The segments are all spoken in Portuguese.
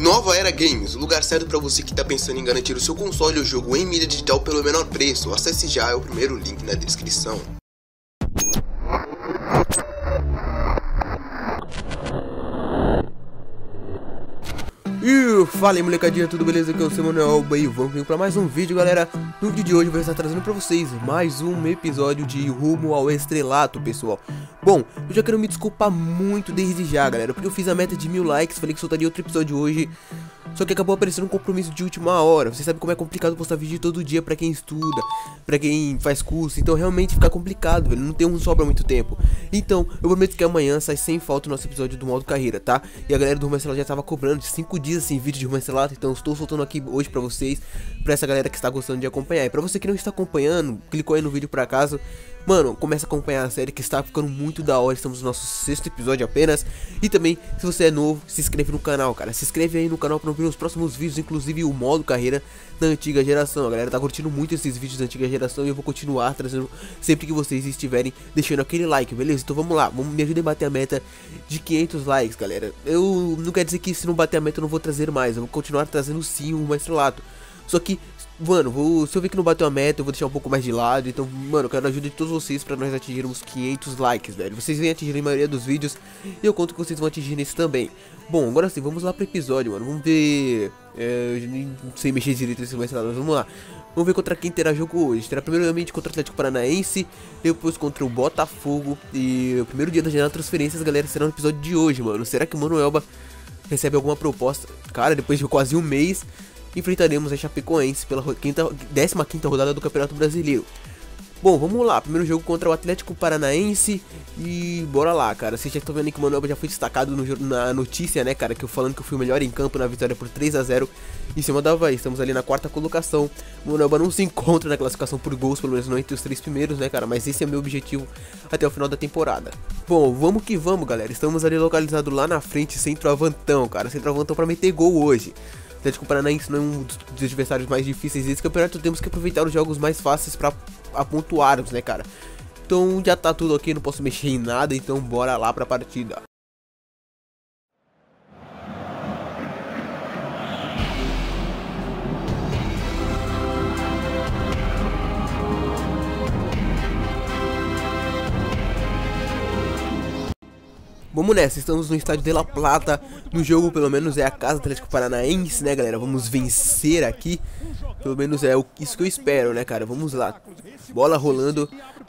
Nova Era Games, o lugar certo para você que está pensando em garantir o seu console ou jogo em mídia digital pelo menor preço. Acesse já, é o primeiro link na descrição. E fala aí, molecadinha, tudo beleza? Aqui é o seu Manuel e vamos vir para mais um vídeo, galera. No vídeo de hoje eu vou estar trazendo para vocês mais um episódio de Rumo ao Estrelato, pessoal. Bom, eu já quero me desculpar muito desde já, galera, porque eu fiz a meta de 1000 likes, falei que soltaria outro episódio hoje, só que acabou aparecendo um compromisso de última hora. Você sabe como é complicado postar vídeo todo dia pra quem estuda, pra quem faz curso, então realmente fica complicado, velho, não tem sobra muito tempo. Então, eu prometo que amanhã sai sem falta o nosso episódio do modo carreira, tá? E a galera do Rumo ao Estrelato já tava cobrando de 5 dias sem vídeo de Rumo ao Estrelato, então eu estou soltando aqui hoje pra vocês, pra essa galera que está gostando de acompanhar. E pra você que não está acompanhando, clicou aí no vídeo por acaso, mano, começa a acompanhar a série que está ficando muito da hora. Estamos no nosso 6º episódio apenas. E também, se você é novo, se inscreve no canal, cara. Se inscreve aí no canal pra não ver os próximos vídeos, inclusive o modo carreira da antiga geração. A galera tá curtindo muito esses vídeos da antiga geração e eu vou continuar trazendo sempre que vocês estiverem deixando aquele like, beleza? Então vamos lá, me ajudem a bater a meta de 500 likes, galera. Eu não quero dizer que se não bater a meta eu não vou trazer mais, eu vou continuar trazendo sim o Rumo ao Estrelato. Só que, mano, se eu ver que não bateu a meta, eu vou deixar um pouco mais de lado. Então, mano, eu quero a ajuda de todos vocês pra nós atingirmos 500 likes, velho. Vocês vêm atingir a maioria dos vídeos e eu conto que vocês vão atingir nesse também. Bom, agora sim, vamos lá pro episódio, mano. Vamos ver... eu nem sei mexer direito nesse mais mas vamos lá. Vamos ver contra quem terá jogo hoje. Terá primeiramente contra o Atlético Paranaense, depois contra o Botafogo. E o primeiro dia da janela de transferências, galera, será no episódio de hoje, mano. Será que o Manuelba recebe alguma proposta? Cara, depois de quase um mês, enfrentaremos a Chapecoense pela 15ª rodada do Campeonato Brasileiro. Bom, vamos lá, primeiro jogo contra o Atlético Paranaense e bora lá, cara. Vocês já estão vendo que o Manuelba já foi destacado na notícia, né, cara, que eu falando que eu fui o melhor em campo na vitória por 3-0 em cima da Avaí. Estamos ali na 4ª colocação. O Manuelba não se encontra na classificação por gols, pelo menos não entre os 3 primeiros, né, cara, mas esse é meu objetivo até o final da temporada. Bom, vamos que vamos, galera. Estamos ali localizados lá na frente, centroavantão, cara, centroavantão pra meter gol hoje. O Atlético Paranaense não é um dos adversários mais difíceis desse campeonato, temos que aproveitar os jogos mais fáceis pra pontuarmos, né, cara? Então já tá tudo aqui, não posso mexer em nada, então bora lá pra partida. Vamos nessa, estamos no estádio de La Plata, no jogo pelo menos é a casa do Atlético Paranaense, né, galera? Vamos vencer aqui, pelo menos é isso que eu espero, né, cara? Vamos lá, bola rolando.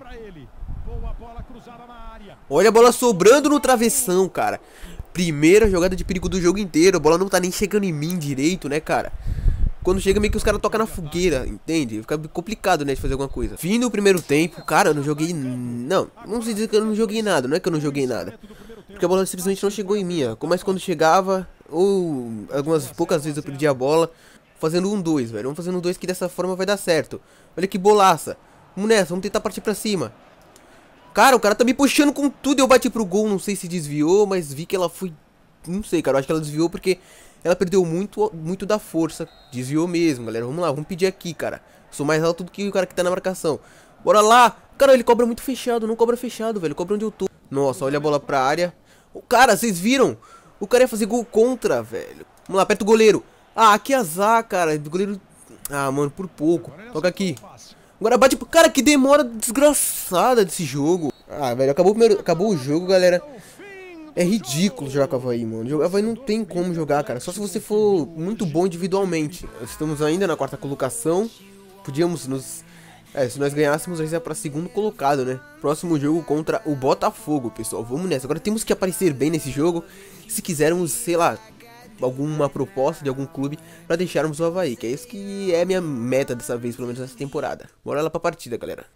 Olha a bola sobrando no travessão, cara. Primeira jogada de perigo do jogo inteiro, a bola não tá nem chegando em mim direito, né, cara? Quando chega meio que os caras tocam na fogueira, entende? Fica complicado, né, de fazer alguma coisa. Fim do primeiro tempo, cara, eu não joguei... Não se diz que eu não joguei nada, não é que eu não joguei nada. Porque a bola simplesmente não chegou em mim, ó. Mas quando chegava, ou algumas poucas vezes eu perdi a bola, fazendo 1-2, velho. Vamos fazendo 1-2 que dessa forma vai dar certo. Olha que bolaça. Vamos nessa, vamos tentar partir pra cima. Cara, o cara tá me puxando com tudo, eu bati pro gol, não sei se desviou, mas vi que ela foi... Não sei, cara, eu acho que ela desviou porque ela perdeu muito da força. Desviou mesmo, galera. Vamos lá, vamos pedir aqui, cara. Sou mais alto do que o cara que tá na marcação. Bora lá. Cara, ele cobra muito fechado, não cobra fechado, velho. Cobra onde eu tô. Nossa, olha a bola pra área. Cara, vocês viram? O cara ia fazer gol contra, velho. Vamos lá, aperta o goleiro. Ah, que azar, cara. O goleiro... Ah, mano, por pouco. Toca aqui. Agora bate... Cara, que demora desgraçada desse jogo. Ah, velho, acabou o jogo, galera. É ridículo jogar com a Avaí, mano. A Avaí não tem como jogar, cara. Só se você for muito bom individualmente. Estamos ainda na 4ª colocação. Podíamos nos... se nós ganhássemos, nós ia pra 2º colocado, né? Próximo jogo contra o Botafogo, pessoal. Vamos nessa. Agora temos que aparecer bem nesse jogo. Se quisermos, sei lá, alguma proposta de algum clube pra deixarmos o Avaí. Que é isso que é a minha meta dessa vez, pelo menos nessa temporada. Bora lá pra partida, galera.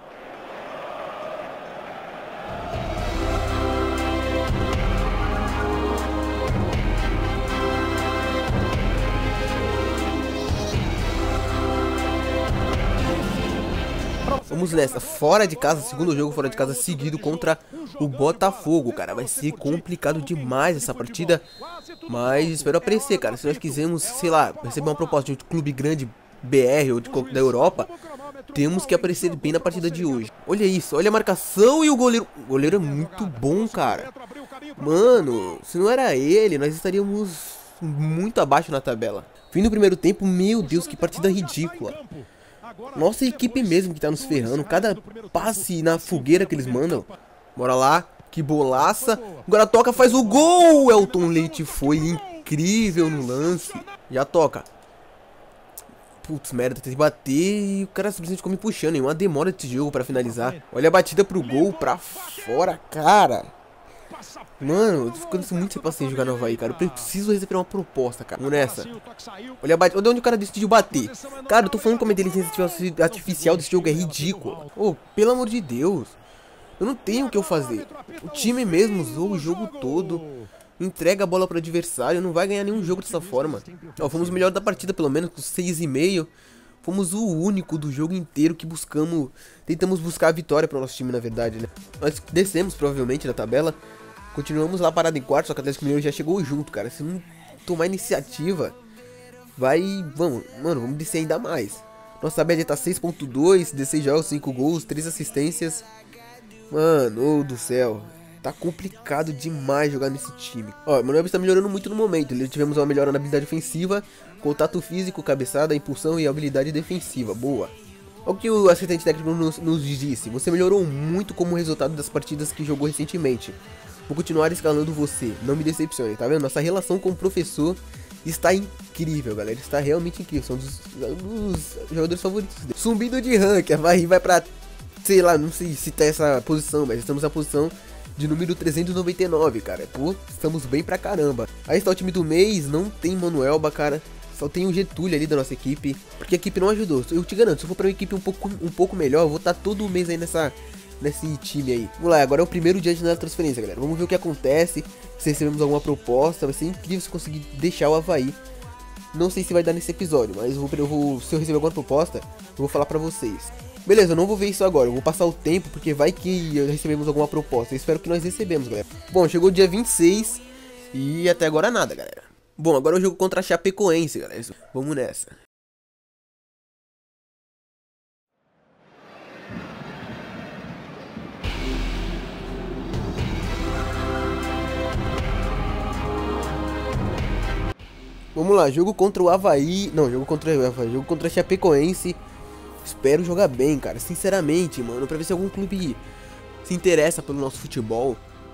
Vamos nessa, fora de casa, segundo jogo fora de casa seguido contra o Botafogo, cara. Vai ser complicado demais essa partida, mas espero aparecer, cara. Se nós quisermos, sei lá, receber uma proposta de um clube grande BR ou da Europa, temos que aparecer bem na partida de hoje. Olha isso, olha a marcação e o goleiro. O goleiro é muito bom, cara. Mano, se não era ele, nós estaríamos muito abaixo na tabela. Fim do primeiro tempo, meu Deus, que partida ridícula. Nossa equipe mesmo que tá nos ferrando. Cada passe na fogueira que eles mandam. Bora lá, que bolaça. Agora toca, faz o gol. O Elton Leite foi incrível no lance. Já toca. Putz, merda, tem que bater e o cara simplesmente ficou me puxando, hein? Uma demora desse jogo pra finalizar. Olha a batida pro gol, pra fora, cara. Mano, eu tô ficando muito sem paciência jogar no Avaí, cara. Eu preciso receber uma proposta, cara. Vamos nessa. Olha a batida, olha onde o cara decidiu bater. Cara, eu tô falando como a inteligência artificial desse jogo é ridícula. Oh, pelo amor de Deus. Eu não tenho o que eu fazer. O time mesmo usou o jogo todo. Entrega a bola pro adversário, não vai ganhar nenhum jogo dessa forma. Ó, fomos o melhor da partida, pelo menos, com 6,5. Fomos o único do jogo inteiro que tentamos buscar a vitória pro nosso time, na verdade, né? Nós descemos, provavelmente, da tabela. Continuamos lá parado em quarto, só que o Atlético Mineiro já chegou junto, cara. Se não tomar iniciativa, vamos descer ainda mais. Nossa média tá 6.2, 16 jogos, 5 gols, 3 assistências. Mano, do céu. Tá complicado demais jogar nesse time. Ó, o Manuel está melhorando muito no momento. Tivemos uma melhora na habilidade ofensiva, contato físico, cabeçada, impulsão e habilidade defensiva. Boa. Olha o que o assistente técnico nos disse. Você melhorou muito como resultado das partidas que jogou recentemente. Vou continuar escalando você. Não me decepcione, tá vendo? Nossa relação com o professor está incrível, galera. Está realmente incrível. São dos jogadores favoritos dele. Subindo de rank. A Avaí vai pra... sei lá, não sei se tá essa posição, mas estamos na posição de número 399, cara. Pô, estamos bem pra caramba. Aí está o time do mês, não tem Manuelba, cara. Só tem o Getúlio ali da nossa equipe, porque a equipe não ajudou. Eu te garanto, se eu for pra uma equipe um pouco melhor, eu vou estar todo mês aí nesse time aí. Vamos lá, agora é o primeiro dia de janela de transferência, galera. Vamos ver o que acontece, se recebemos alguma proposta. Vai ser incrível se conseguir deixar o Avaí. Não sei se vai dar nesse episódio, mas se eu receber alguma proposta, eu vou falar pra vocês. Beleza, eu não vou ver isso agora, eu vou passar o tempo, porque vai que recebemos alguma proposta. Eu espero que nós recebemos, galera. Bom, chegou o dia 26 e até agora nada, galera. Bom, agora é o jogo contra a Chapecoense, galera. Vamos nessa. Vamos lá, jogo contra o Avaí. Não, jogo contra a Chapecoense. Espero jogar bem, cara, sinceramente, mano, pra ver se algum clube se interessa pelo nosso futebol.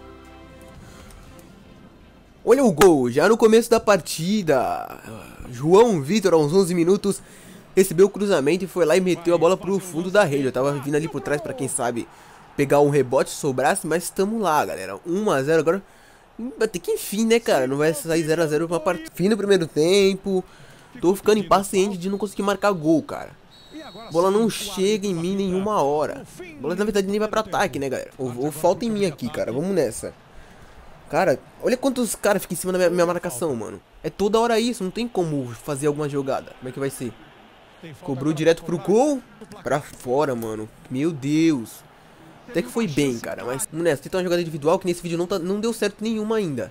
Olha o gol, já no começo da partida. João Vitor, aos 11 minutos, recebeu o cruzamento e foi lá e meteu a bola pro fundo da rede. Eu tava vindo ali por trás pra quem sabe pegar um rebote se sobrasse, mas estamos lá, galera. 1 a 0 agora. Até que enfim, né, cara, não vai sair 0 a 0 pra partida. Fim do primeiro tempo. Tô ficando impaciente de não conseguir marcar gol, cara. A bola não chega em mim nenhuma hora. A bola na verdade nem vai pra ataque, né, galera? Ou falta em mim aqui, cara. Vamos nessa. Cara, olha quantos caras ficam em cima da minha marcação, mano. É toda hora isso, não tem como fazer alguma jogada. Como é que vai ser? Cobrou direto pro gol. Pra fora, mano. Meu Deus. Até que foi bem, cara. Mas vamos nessa. Tentar uma jogada individual que nesse vídeo não deu certo nenhuma ainda.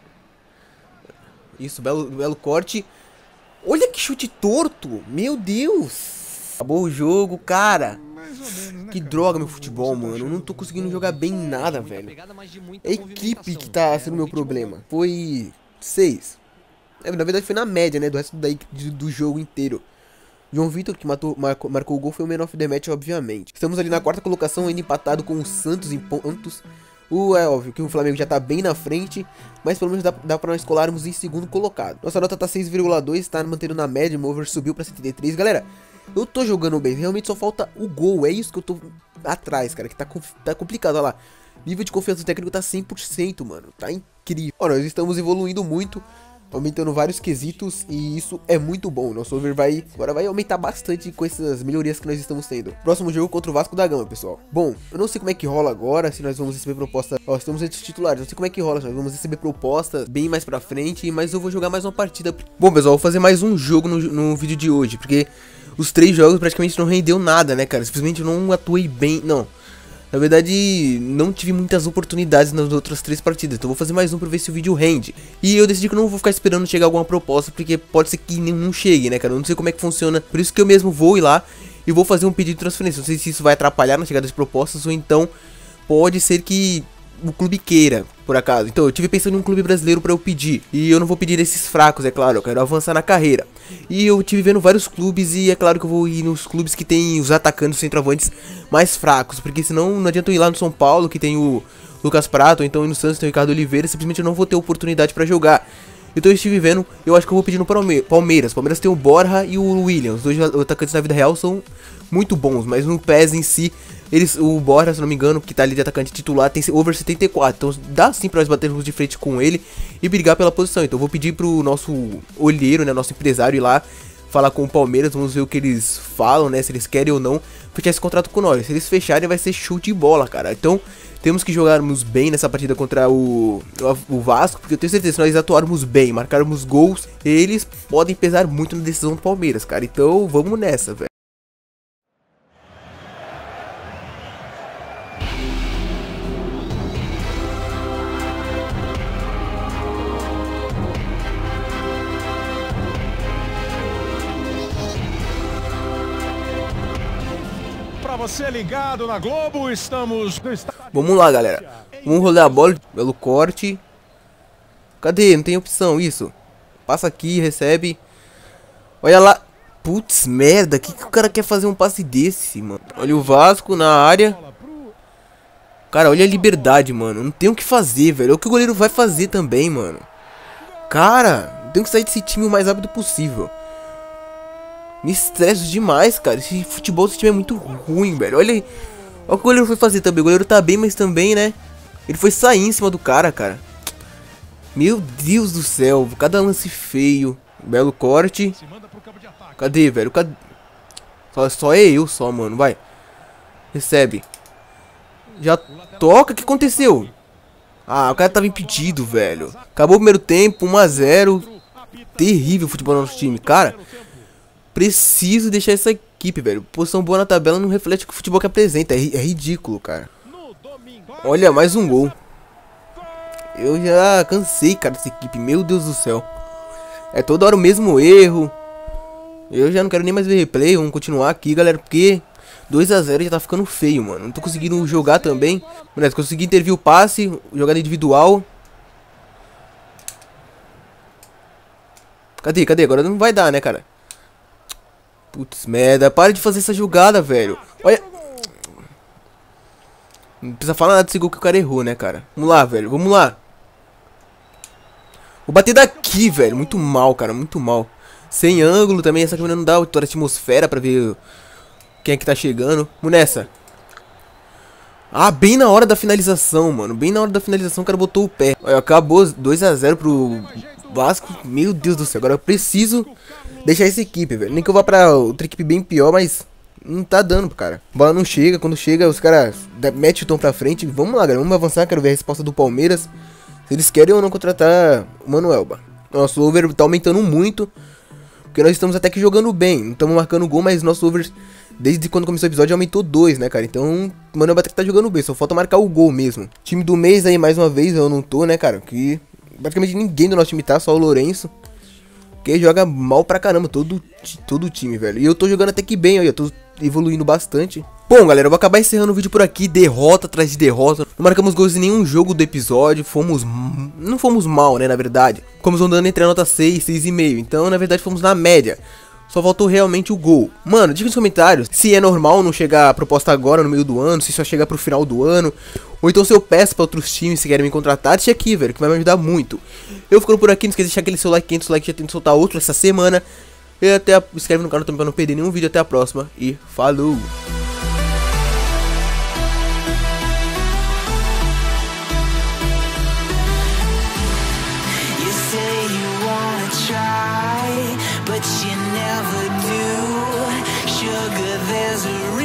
Isso, belo corte. Olha que chute torto. Meu Deus. Acabou o jogo, cara. Que droga meu futebol, mano. Eu não tô conseguindo jogar bem nada, velho. É a equipe que tá sendo o meu problema. Foi 6. Na verdade foi na média, né, do resto do jogo inteiro. João Vitor, que marcou o gol, foi o man of the match, obviamente. Estamos ali na quarta colocação, ainda empatado com o Santos em pontos. É óbvio que o Flamengo já tá bem na frente, mas pelo menos dá pra nós colarmos em segundo colocado. Nossa nota tá 6,2, tá mantendo na média, o over subiu pra 73. Galera, eu tô jogando bem, realmente só falta o gol, é isso que eu tô atrás, cara, que tá complicado, olha lá. Nível de confiança do técnico tá 100%, mano, tá incrível. Ó, nós estamos evoluindo muito, aumentando vários quesitos e isso é muito bom. Nosso over agora vai aumentar bastante com essas melhorias que nós estamos tendo. Próximo jogo contra o Vasco da Gama, pessoal. Bom, eu não sei como é que rola agora, se nós vamos receber proposta. Ó, estamos entre os titulares, não sei como é que rola, se nós vamos receber proposta bem mais pra frente, mas eu vou jogar mais uma partida. Bom, pessoal, vou fazer mais um jogo no vídeo de hoje, porque os 3 jogos praticamente não rendeu nada, né, cara? Simplesmente eu não atuei bem, não. Na verdade, não tive muitas oportunidades nas outras 3 partidas, então vou fazer mais um pra ver se o vídeo rende. E eu decidi que eu não vou ficar esperando chegar alguma proposta, porque pode ser que não chegue, né, cara? Eu não sei como é que funciona, por isso que eu mesmo vou ir lá e vou fazer um pedido de transferência. Não sei se isso vai atrapalhar na chegada das propostas, ou então pode ser que o clube queira, por acaso. Então eu tive pensando em um clube brasileiro pra eu pedir. E eu não vou pedir esses fracos, é claro, eu quero avançar na carreira. E eu tive vendo vários clubes e é claro que eu vou ir nos clubes que tem os atacantes, os centroavantes mais fracos. Porque senão não adianta eu ir lá no São Paulo, que tem o Lucas Prato, ou então ir no Santos, tem o Ricardo Oliveira, simplesmente eu não vou ter oportunidade pra jogar. Então eu estive vendo, eu acho que eu vou pedir no Palmeiras. Palmeiras tem o Borja e o William. Os dois atacantes na vida real são muito bons, mas no PES em si, o Borja, se não me engano, que tá ali de atacante titular, tem over 74. Então dá sim pra nós batermos de frente com ele e brigar pela posição. Então eu vou pedir pro nosso olheiro, né, nosso empresário ir lá, falar com o Palmeiras, vamos ver o que eles falam, né, se eles querem ou não fechar esse contrato com nós. Se eles fecharem vai ser show de bola, cara. Então temos que jogarmos bem nessa partida contra o Vasco, porque eu tenho certeza que se nós atuarmos bem, marcarmos gols, eles podem pesar muito na decisão do Palmeiras, cara. Então vamos nessa, velho. Você ligado na Globo, estamos no estádio. Vamos lá, galera. Vamos rolar a bola pelo corte. Cadê? Não tem opção isso. Passa aqui, recebe. Olha lá. Putz, merda. Que o cara quer fazer um passe desse, mano? Olha o Vasco na área. Cara, olha a liberdade, mano. Não tem o que fazer, velho. É o que o goleiro vai fazer também, mano. Cara, tem que sair desse time o mais rápido possível. Me estresso demais, cara. Esse futebol desse time é muito ruim, velho. Olha aí. Olha o que o goleiro foi fazer também. O goleiro tá bem, mas também, né? Ele foi sair em cima do cara, cara. Meu Deus do céu. Cada lance feio. Belo corte. Cadê, velho? Cadê? Só é eu, só, mano. Vai. Recebe. Já toca. O que aconteceu? Ah, o cara tava impedido, velho. Acabou o primeiro tempo. 1 a 0. Terrível o futebol do nosso time, cara. Preciso deixar essa equipe, velho. Posição boa na tabela não reflete o que o futebol que apresenta. É ridículo, cara. Olha, mais um gol. Eu já cansei, cara, dessa equipe. Meu Deus do céu. É toda hora o mesmo erro. Eu já não quero nem mais ver replay. Vamos continuar aqui, galera, porque 2 a 0 já tá ficando feio, mano. Não tô conseguindo jogar também. Mas consegui intervir o passe, jogada individual. Cadê? Agora não vai dar, né, cara? Putz, merda. Para de fazer essa jogada, velho. Olha. Não precisa falar nada desse gol que o cara errou, né, cara? Vamos lá, velho. Vamos lá. Vou bater daqui, velho. Muito mal, cara. Muito mal. Sem ângulo também. Essa câmera não dá toda a atmosfera pra ver quem é que tá chegando. Vamos nessa. Ah, bem na hora da finalização, mano. Bem na hora da finalização o cara botou o pé. Olha, acabou 2 a 0 pro Vasco. Meu Deus do céu. Agora eu preciso deixar essa equipe, velho. Nem que eu vá pra outra equipe bem pior, mas não tá dando, cara. A bola não chega. Quando chega, os caras metem o tom pra frente. Vamos lá, galera. Vamos avançar. Quero ver a resposta do Palmeiras. Se eles querem ou não contratar o Manuelba. Nosso over tá aumentando muito. Porque nós estamos até que jogando bem. Não estamos marcando gol, mas nosso over, desde quando começou o episódio, aumentou 2, né, cara? Então, o Manuelba até que tá jogando bem. Só falta marcar o gol mesmo. Time do mês aí, mais uma vez, eu não tô, né, cara? Que praticamente ninguém do nosso time tá, só o Lourenço. Que joga mal pra caramba, todo o time, velho. E eu tô jogando até que bem, eu tô evoluindo bastante. Bom, galera, eu vou acabar encerrando o vídeo por aqui. Derrota atrás de derrota. Não marcamos gols em nenhum jogo do episódio. Não fomos mal, né, na verdade. Ficamos andando entre a nota 6 e 6,5. Então, na verdade, fomos na média. Só faltou realmente o gol. Mano, diga nos comentários se é normal não chegar a proposta agora no meio do ano, se só chegar pro final do ano, ou então se eu peço pra outros times se querem me contratar. Deixa aqui, velho, que vai me ajudar muito. Eu ficando por aqui, não esqueça de deixar aquele seu like, 500 likes, já tento soltar outro essa semana. E inscreve no canal também pra não perder nenhum vídeo. Até a próxima e falou! But you never do. Sugar, there's a